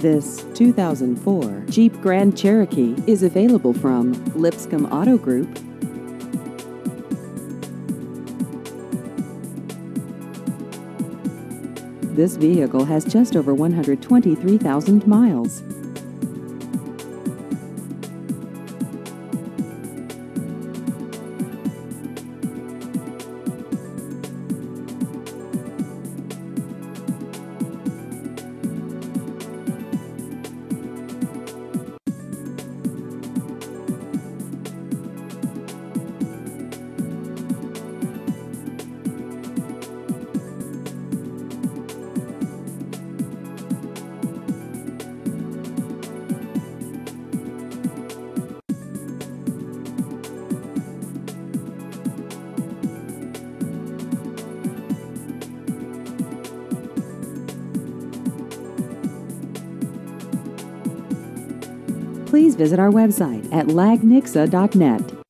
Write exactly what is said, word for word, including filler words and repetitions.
This two thousand four Jeep Grand Cherokee is available from Lipscomb Auto Group. This vehicle has just over one hundred twenty-three thousand miles. Please visit our website at lag nixa dot net.